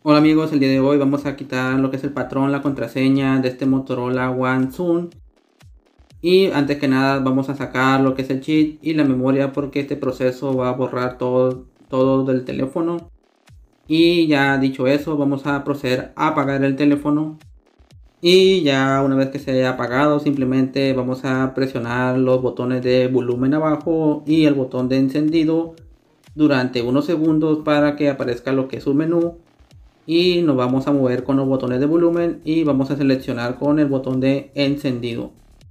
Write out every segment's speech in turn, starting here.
Hola amigos, el día de hoy vamos a quitar lo que es el patrón, la contraseña de este Motorola One Zoom. Y antes que nada vamos a sacar lo que es el chip y la memoria, porque este proceso va a borrar todo del teléfono. Y ya dicho eso, vamos a proceder a apagar el teléfono. Y ya una vez que se haya apagado, simplemente vamos a presionar los botones de volumen abajo y el botón de encendido durante unos segundos para que aparezca lo que es un menú. Y nos vamos a mover con los botones de volumen y vamos a seleccionar con el botón de encendido.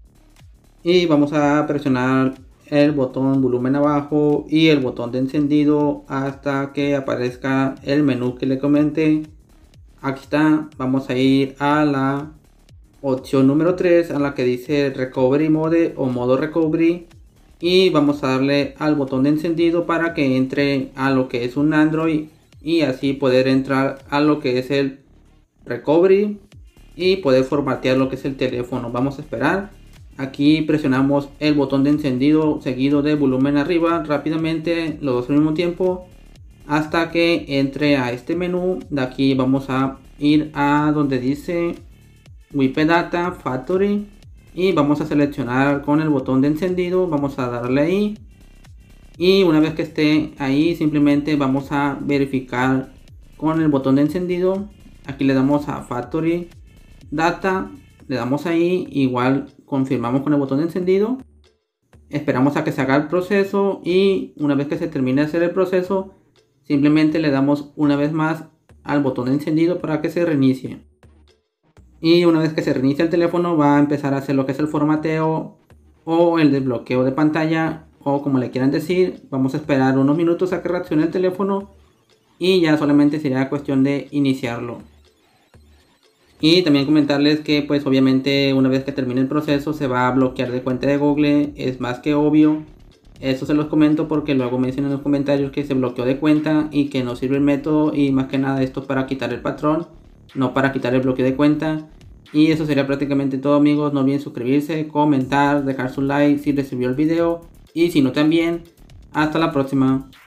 Y vamos a presionar el botón volumen abajo y el botón de encendido hasta que aparezca el menú que le comenté. Aquí está, vamos a ir a la opción número 3, a la que dice Recovery Mode o modo Recovery, y vamos a darle al botón de encendido para que entre a lo que es un Android y así poder entrar a lo que es el Recovery y poder formatear lo que es el teléfono. Vamos a esperar. Aquí presionamos el botón de encendido seguido de volumen arriba rápidamente, los dos al mismo tiempo, hasta que entre a este menú. De aquí vamos a ir a donde dice WP Data Factory y vamos a seleccionar con el botón de encendido, vamos a darle ahí, y una vez que esté ahí simplemente vamos a verificar con el botón de encendido. Aquí le damos a Factory Data, le damos ahí, igual confirmamos con el botón de encendido, esperamos a que se haga el proceso y una vez que se termine de hacer el proceso simplemente le damos una vez más al botón de encendido para que se reinicie. Y una vez que se reinicia el teléfono va a empezar a hacer lo que es el formateo o el desbloqueo de pantalla, o como le quieran decir. Vamos a esperar unos minutos a que reaccione el teléfono y ya solamente sería cuestión de iniciarlo. Y también comentarles que pues obviamente una vez que termine el proceso se va a bloquear de cuenta de Google, es más que obvio. Eso se los comento porque luego me dicen en los comentarios que se bloqueó de cuenta y que no sirve el método, y más que nada esto es para quitar el patrón, no para quitar el bloqueo de cuenta. Y eso sería prácticamente todo amigos, no olviden suscribirse, comentar, dejar su like si les sirvió el video, y si no también. Hasta la próxima.